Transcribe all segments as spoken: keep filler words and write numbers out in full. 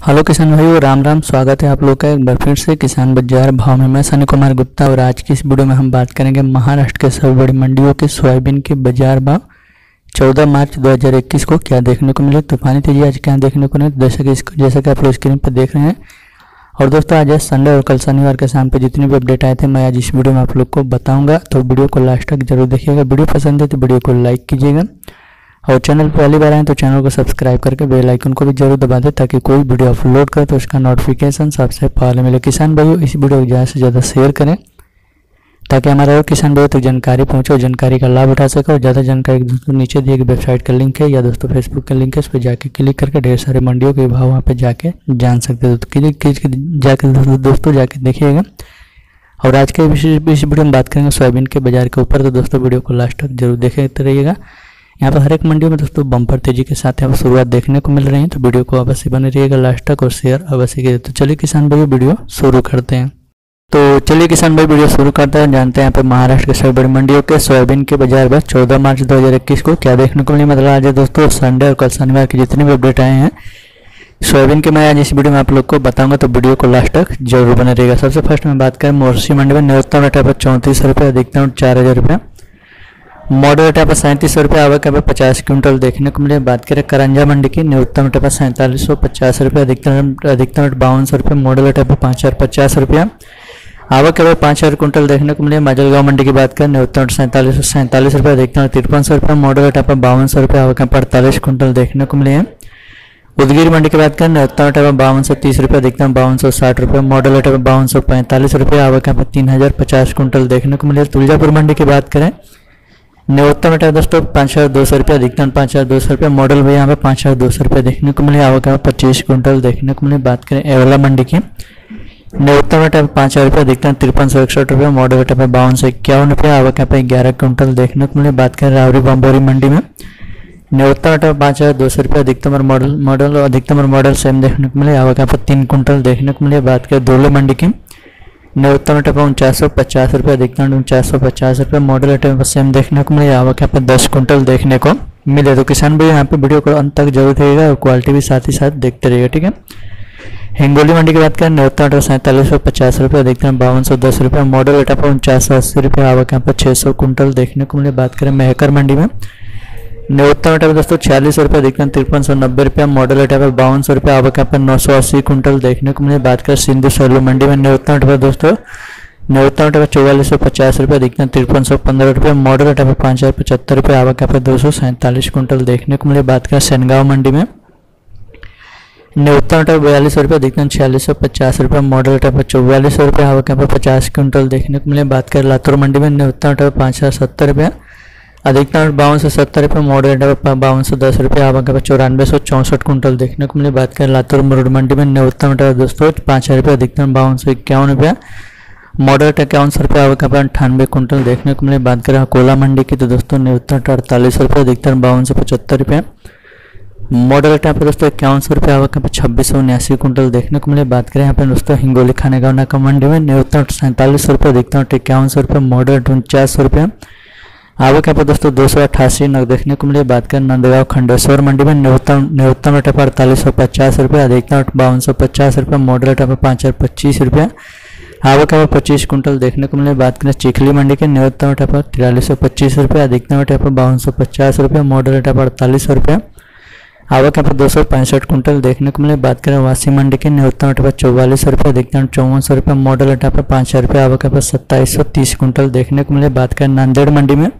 Hello किसान भाइयों, राम राम। स्वागत है आप लोग का एक बार फिर से किसान बाजार भाव में। मैं सनी कुमार गुप्ता और आज की इस वीडियो में हम बात करेंगे महाराष्ट्र के सभी बड़ी मंडियों के सोयाबीन के बाजार भाव चौदह मार्च दो हज़ार इक्कीस को क्या देखने को मिले। तूफानी तेजी आज क्या देखने को नहीं, जैसा कि इसको जैसा कि आप लोग स्क्रीन पर देख रहे हैं। और दोस्तों आज है संडे और कल शनिवार के शाम पे जितने भी अपडेट आए थे मैं आज इस वीडियो में आप लोग को बताऊंगा, तो वीडियो को लास्ट तक जरूर देखिएगा। वीडियो पसंद है तो वीडियो को लाइक कीजिएगा और चैनल पर पहली बार आए तो चैनल को सब्सक्राइब करके बेल आइकन को भी जरूर दबा दें ताकि कोई वीडियो अपलोड करे तो उसका नोटिफिकेशन सबसे पहले मिले। किसान भाइयों इस वीडियो को ज़्यादा से ज़्यादा शेयर करें ताकि हमारे और किसान भाइयों तक तो जानकारी पहुंचे और जानकारी का लाभ उठा सके। और ज़्यादा जानकारी दोस्तों नीचे दिए गए वेबसाइट का लिंक है या दोस्तों फेसबुक का लिंक है, उस पर जाके क्लिक करके ढेर सारे मंडियों के भाव वहाँ पर जाके जान सकते हैं। तो क्लिक जाके दोस्तों जाके देखिएगा। और आज के इस वीडियो में बात करेंगे सोयाबीन के बाजार के ऊपर, तो दोस्तों वीडियो को लास्ट तक जरूर देखते रहिएगा। यहाँ पर हर एक मंडियों में दोस्तों बम्पर तेजी के साथ यहाँ पर शुरुआत देखने को मिल रही है, तो वीडियो को अवश्य बने रहिएगा लास्ट तक और शेयर अवश्य कीजिए। तो चलिए किसान भाई वीडियो शुरू करते हैं। तो चलिए किसान भाई वीडियो शुरू करते हैं। जानते हैं यहाँ पे महाराष्ट्र के सभी बड़ी मंडियों के सोयाबीन के बाजार में चौदह मार्च दो हज़ार इक्कीस को क्या देखने को मिली। मतलब आज है दोस्तों संडे और कल शनिवार के जितने भी अपडेट आए हैं सोयाबीन के मैं आज इस वीडियो में आप लोग को बताऊंगा, तो वीडियो को लास्ट तक जरूर बने रहेगा। सबसे फर्स्ट में बात करें मोर्शी मंडी में न्यूनतम रेट पर चौंतीस रुपये, अधिकतम चार हज़ार रुपये। मॉडल रेट पर सैंतीस सौ रुपये, आवक पर पचास क्विंटल देखने को मिले। बात करें करंजा मंडी की न्यूनतम रेट पर सैंतालीस सौ पचास रुपये, अधिकतम अधिकतम रेट बावन सौ रुपये। मॉडल रेट पर पाँच हज़ार पचास रुपया, आवक पर पाँच हज़ार क्विंटल देखने को मिले। माजलगांव मंडी की बात करें न्यूनतम सैंतालीस सौ सैंतालीस रुपये, अधिकतम तिरपन सौ रुपये। मॉडल रेट पर बावन सौ रुपये, आवक पर अड़तालीस क्विंटल देखने को मिले हैं। उदगीर मंडी की बात करें न्यूनतम रेट पर बावन सौ तीस रुपये, अधिकतम बावन सौ साठ रुपये। मॉडल रेट पर बावन सौ पैंतालीस रुपये, आवक पर तीन हज़ार पचास क्विंटल देखने को मिले। तुलजापुर मंडी की बात करें न्यूनतम रेट दोस्तों पाँच हज़ार दो सौ रुपये, अधिकतम पाँच हज़ार दो सौ रुपये। मॉडल भी यहाँ पे पाँच हज़ार दो सौ रुपये देखने को मिले, आवक पच्चीस क्विंटल देखने को मिले। बात करें एवला मंडी की न्यूनतम रेट पाँच हज़ार रुपये, अधिकतम तिरपन सौ इकसठ रुपये। मॉडल रेट पर बावन सौ इक्यावन रुपये, आवक पे ग्यारह क्विंटल देखने को मिले। बात करें रावरी बम्बोरी मंडी में न्यूनतम रेट पाँच हज़ार दो सौ रुपये, अधिकतम और मॉडल मॉडल अधिकतम और मॉडल सेम देखने को मिले, आवक पर तीन क्विंटल देखने को मिले। बात करें दोले मंडी की न्यूनतम रेट पर उनचास सौ पचास रुपये, अधिकतम उनचास सौ पचास रुपये। मॉडल रेट पर सेम देखने को मिले, आवक पर दस क्विंटल देखने को मिले। तो किसान भाई यहाँ पे वीडियो को अंत तक जरूर देखिएगा और क्वालिटी भी साथ ही साथ देखते रहिएगा, ठीक है। हिंगोली मंडी की बात करें न्यूनतम रेट सैंतालीस सौ पचास रुपये, अधिकतम बावन सौ दस रुपये। मॉडल रेट पर उनचास सौ अस्सी रुपये, आवक पर छः सौ क्विंटल देखने को मिले। बात करें मेहकर मंडी में न्यूनतम रेट पर दोस्तों छियालीस सौ रुपये, अधिकतम तिरपन सौ नब्बे रुपया। मॉडल रेट पर बावन सौ रुपये, आवक पर नौ सौ अस्सी क्विंटल देखने को मिले। बात करें सिंधु सैलू मंडी में न्यूनतम रेट पर दोस्तों न्यूनतम रेट पर चौवालीस सौ पचास रुपये, अधिकतम तिरपन सौ पंद्रह रुपये। मॉडल रेट पर पाँच हज़ार पचहत्तर रुपये, आवक पर दो सौ सैंतालीस क्विंटल देखने को मिले। बात करें सेनगांव मंडी में न्यूनतम रेट पर बयालीस सौ रुपये, अधिकतम छियालीस सौ पचास रुपये। मॉडल रेट पर चौवालीस सौ रुपये, आवक पर पचास क्विंटल देखने को मिले। बात करें लातूर मंडी में न्यूनतम रेट पर पाँच हज़ार सत्तर रुपये, अधिकतम बावन सौ सत्तर रुपये। मॉडल रेट पर बावन सौ दस रुपये, आवक पर चौरानवे सौ चौंसठ क्विंटल देखने को मिले। बात करें लातूर मुरुड मंडी में न्यूनतम रेट दोस्तों पाँच हज़ार रुपये, अधिकतम बावन सौ इक्यावन रुपये। मॉडल रेट इक्यावन सौ रुपये, आवक पर अट्ठानवे क्विंटल देखने को मिले। बात करें अकोला मंडी की तो दोस्तों न्यूनतम रेट अड़तालीस रुपये, अधिकतम बावन सौ पचहत्तर रुपये। मॉडल रेट यहाँ पे दोस्तों इक्यावन सौ रुपये, आवक पर छब्बीस सौ उन्यासी क्विंटल देखने को मिले। बात करें यहाँ पे दोस्तों हिंगोली खानेगांव नाका मंडी में न्यूनतम सैंतालीस सौ रुपये, अधिकतम इक्यावन सौ रुपये। मॉडल रेट उनचास सौ रुपये, आवक यहाँ पर दोस्तों दो सौ अट्ठासी नग देखने को मिले। बात करें नंदगांव खंडेश्वर मंडी में न्यूनतम न्यूनतम रेट पर अड़तालीस सौ पचास रुपये, अधिकतम बावन सौ पचास रुपये। मॉडल रेट पर पाँच हज़ार पच्चीस रुपये, आवक पर पच्चीस क्विंटल देखने को मिले। बात करें चिखली मंडी के न्यूनतम रेट पर तिरालीस सौ पच्चीस रुपये, अधिकतम रेट पर बावन सौ पचास रुपये। मॉडल रेट पर अड़तालीस सौ रुपये, आवक पर दो सौ पैंसठ क्विंटल देखने को मिले। बात करें वासी मंडी के न्यूनतम रेट पर चौवालीस सौ रुपये, अधिकतम चौवन सौ रुपये। मॉडल रेट पर पाँच हज़ार रुपये, आवक पर सत्ताईस सौ तीस क्विंटल देखने को मिले। बात करें नांदेड़ मंडी में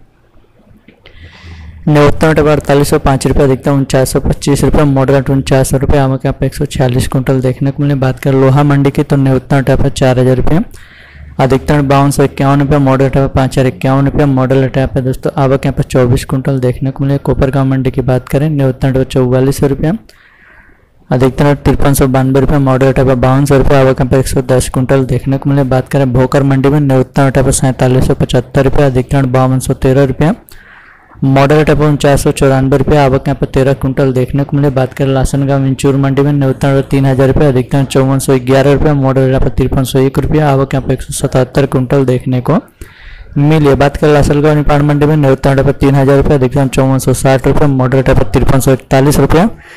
न्यूनतम रेट पर अड़तालीस सौ पाँच रुपये, अधिकतम उनचास सौ पच्चीस रुपये। मॉडल रेट उनचास सौ रुपये, आवक पर एक सौ छियालीस क्विंटल देखने को मिले। बात करें लोहा मंडी की तो न्यूनतम रेट पर चार हज़ार रुपये, अधिकतम बावन सौ इक्यावन रुपये। मॉडल रेट पर पाँच हज़ार इक्यावन रुपये। मॉडल रेट पर दोस्तों आवक यहाँ पर चौबीस क्विंटल देखने को मिले। कोपरगांव मंडी की बात करें न्यूनतम रेट पर चौवालीस सौ रुपये, अधिकतम तिरपन सौ बानवे रुपये। मॉडल रेट पर बावन सौ रुपये, आवक पर एक सौ दस क्विंटल देखने को मिले। बात करें भोकर मंडी में न्यूनतम रेट पर सैंतालीस सौ पचहत्तर रुपये, अधिकतम बावन सौ तेरह रुपये। मॉडल रेट पर उनचास सौ चौरानवे रुपये, आवक यहाँ पर तेरह क्विंटल देखने को मिले। बात करें लासनगांव इंचूर मंडी में न्यूनतम रेट तीन हज़ार रुपये, अधिकतम चौवन सौ ग्यारह रुपये। मॉडल रेट पर तिरपन सौ एक रुपये, आवक यहाँ पर एक सौ सतहत्तर क्विंटल देखने को मिले। बात करें लासलगांव निपाण मंडी में न्यूनतम रेट पर तीन हज़ार रुपये, अधिकतम चौवन सौ साठ रुपये। मॉडल रेट पर तिरपन सौ इकतालीस रुपये,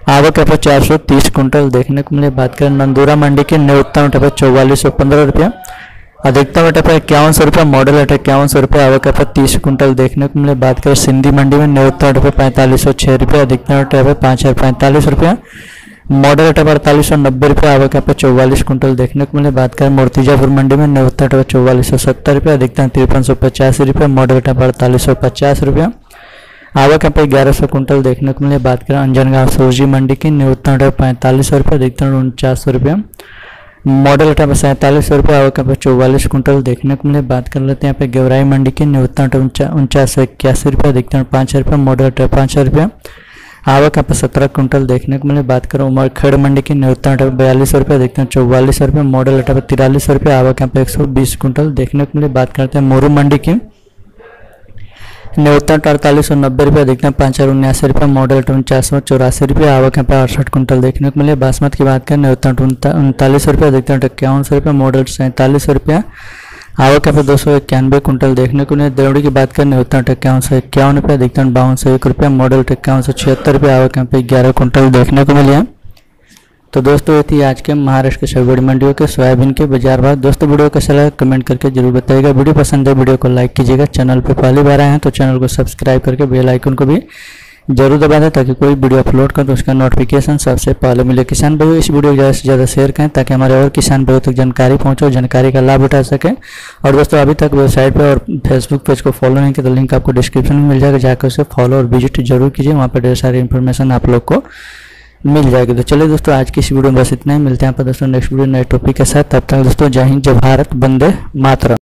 आवक यहाँ पर चार सौ तीस कुंटल देखने को मिले। बात करें नंदूरा मंडी की, न्यूनतम यहाँ पर चौवालीस सौ पंद्रह रुपया, अधिकतम यहाँ पर इक्यावन सौ रुपया, मॉडल है इक्यावन सौ रुपया, आवक यहाँ पर तीस कुंटल देखने को मिले। बात करें सिंधी मंडी में, न्यूनतम यहाँ पर पैंतालीस सौ छः रुपया, अधिकतम यहाँ पर पाँच हज़ार पैंतालीस रुपया, मॉडल है अड़तालीस सौ नब्बे रुपया, आवक यहाँ पर चौवालीस कुंटल देखने को मिले। बात करें मूर्तिजापुर मंडी में, न्यूनतम यहाँ पर चौवालीस सौ सत्तर रुपया, अधिकतम तिरपन सौ पचासी रुपया, मॉडल यहाँ पर अड़तालीस सौ पचास रुपया, आवक यहाँ पर ग्यारह सौ कुंटल देखने को मिले। बात करें अंजनगांव सूरजी मंडी की, न्यूनतम यहाँ पर पैंतालीस सौ रुपया, अधिकतम उनचास सौ रुपया, मॉडल यहाँ पर सैंतालीस सौ रुपया, आवक यहाँ पर चौवालीस कुंटल देखने को मिले। बात कर लेते हैं यहाँ पे गेवराई मंडी की, न्यूनतम उनचास सौ इक्यासी रुपया, अधिकतम पाँच हज़ार रुपया, मॉडल यहाँ पर पाँच हज़ार रुपया, आवक यहाँ पर सत्रह कुंटल देखने को मिले। बात करें उमरखेड़ मंडी की, न्यूनतम यहाँ पर बयालीस सौ रुपया, अधिकतम चौवालीस सौ रुपया, मॉडल यहाँ पर तिरालीस सौ रुपया, आवक यहाँ पर एक सौ बीस कुंटल देखने को मिले। बात करते हैं मोरू मंडी की, न्यूनतम अड़तालीस सौ नब्बे रुपये, अधिकतम पाँच हज़ार उन्यासी रुपये, मॉडल उनचास सौ चौरासी रुपये, आवक यहाँ पर अड़सठ कुंटल देखने को मिले। बासमत की बात करें, न्यूनतम उनतालीस सौ रुपये, अधिकतम इक्यावन सौ रुपये, मॉडल सैंतालीस सौ रुपया, आवक यहाँ पर दो सौ इक्यानवे कुंटल देखने को मिले। देवड़ी की बात करें, न्यूनतम इक्यावन सौ इक्यावन रुपये, अधिकतम बावन सौ एक रुपया, मॉडल इक्यावन सौ छिहत्तर रुपये, आवक यहाँ पर ग्यारह कुंटल देखने को मिले। तो दोस्तों ये थी आज के महाराष्ट्र के सभी बड़ी मंडियों के सोयाबीन के बाजार भाव। दोस्तों वीडियो कैसा लगा कमेंट करके जरूर बताइएगा। वीडियो पसंद है वीडियो को लाइक कीजिएगा। चैनल पे पहली बार आए हैं तो चैनल को सब्सक्राइब करके बेल आइकन को भी जरूर दबा दें ताकि कोई वीडियो अपलोड करें तो उसका नोटिफिकेशन सबसे पहले मिले। किसान भाइयों इस वीडियो को ज़्यादा से ज़्यादा शेयर करें ताकि हमारे और किसान भाइयों तक जानकारी पहुँचे, जानकारी का लाभ उठा सकें। और दोस्तों अभी तक वेबसाइट पर और फेसबुक पेज को फॉलो नहीं किया तो लिंक आपको डिस्क्रिप्शन में मिल जाएगा, जाकर उसे फॉलो और विजिट जरूर कीजिए, वहाँ पर ढेर सारी इन्फॉर्मेशन आप लोग को मिल जाएगी। तो चलिए दोस्तों आज की इस वीडियो में बस इतना ही, मिलते हैं आप दोस्तों नेक्स्ट वीडियो नए टॉपिक के साथ। तब तक दोस्तों जय हिंद, जय भारत, वंदे मातरम।